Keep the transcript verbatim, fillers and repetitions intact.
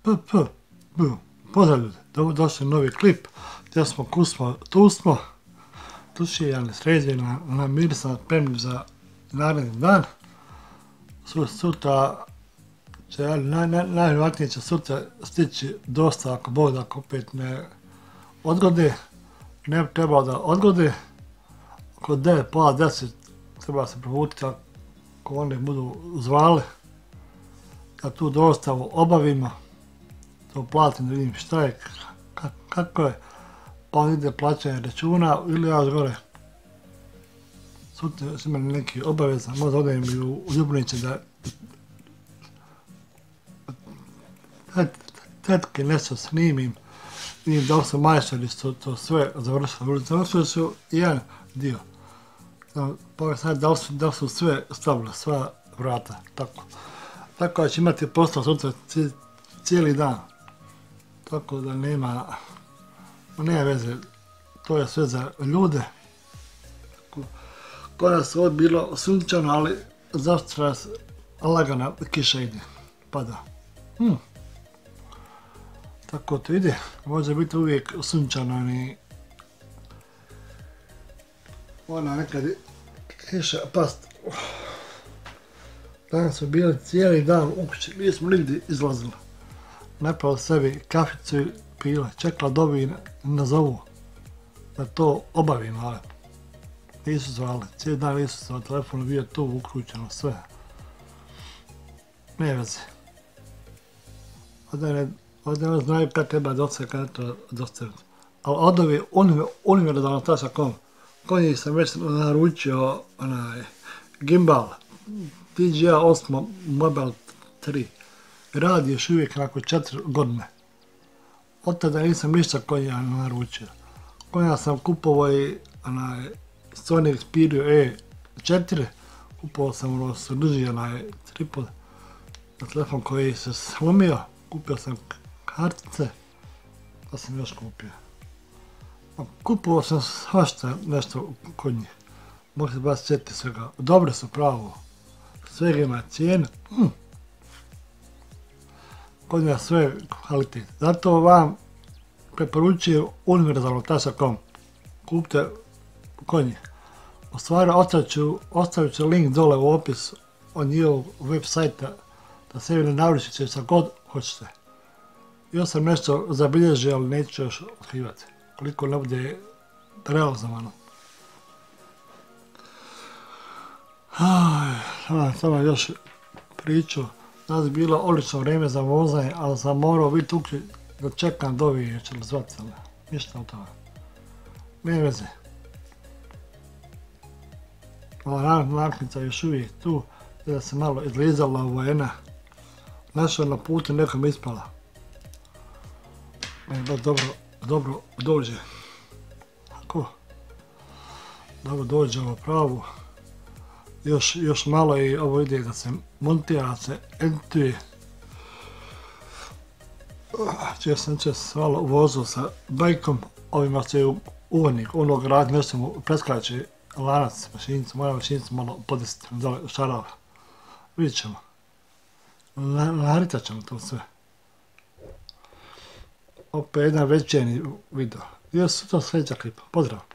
P, P, B. Pozdrav ljudi, došli novi klip, gdje smo, kusmo, tu smo, tušijani, sređeni, namirisani, spremni za naredni dan. Sutra će, najvjerojatnije će sutra stići dosta, ako Bog da ako opet ne odgode, ne bi trebalo da odgode, oko devet, pola deset treba se probuditi ako oni budu zvali, da tu dostavu obavimo, to platim da vidim šta je, kako je, pa on ide plaćanje računa ili ja gore. Sutra su imali neki obaveza, možda odem i u Ljubniće da tetke nešto snimim, vidim da li su majstori su to sve završili, završili su jedan dio. Pa sad da li su, da li su sve stavili, sva vrata, tako. Tako da će imati posao sutra cijeli dan. Tako da nema, nema veze, to je sve za ljude. Kod nas je bilo sunčano, ali zašto lagana kiša ide, pada. Hmm. Tako to ide, može biti uvijek sunčano i ona nekad kiša past. Danas smo bili cijeli dan u kući, nismo nigdje izlazili. Napravili sebi kaficu i pile, čekala da ovi nazovu da to obavim, ali nisu zvali, cijeli dan nisu zvali, telefon je bio tu uključeno, sve. Ne veze. Ovdje ne znaju kada treba dostaviti, kada to dostaviti. Ali od ovi univerzalno tačka com, kod njih sam već naručio onaj gimbal, D J I osam Mobile tri. Radi još uvijek nakon četiri godine. Od tada nisam ništa kod njega naručio. Kod njega sam kupovao i onaj Sony Xperia E četiri, kupovao sam ono su duži onaj tripod na telefon koji se slomio, kupio sam kartice, pa sam još kupio. Kupovao sam svašta nešto kod njih, mogu se baš sjetiti svega, dobre su pravo, svega ima cijenu, hm. Kod njega sve kvalitet, zato vam preporučujem univerzalno tačka com, kupite kod njih. U stvari ostavit ću link dole u opisu od njihovog web sajta da se vi ne navršite šta god hoćete. Još sam nešto zabilježio, ali neću još otkrivati, koliko ne bude realizovano. Samo još priču, danas je bilo odlično vrijeme za vozanje, ali sam morao biti uključen da čekam do ovih jer će li zvati, ali ništa od toga. Ne veze. Ova naknica je još uvijek tu, da se malo izlizala vojena. Našao na putu nekom ispala. Da dobro, dobro dođe. Tako. Dobro dođe ovo pravu. Još, još malo i ovo ide da se montira, da se edituje. Čeo sam če se malo vozio sa bajkom, ovima se u uvodnik, onog radi nešto mu preskače lanac mašinicu, moja mašinica malo podesiti, dole šarava. Vidjet ćemo. Naritat ćemo to sve. Opet jedan večernji video. Još sutra sljedeća klipa. Pozdrav!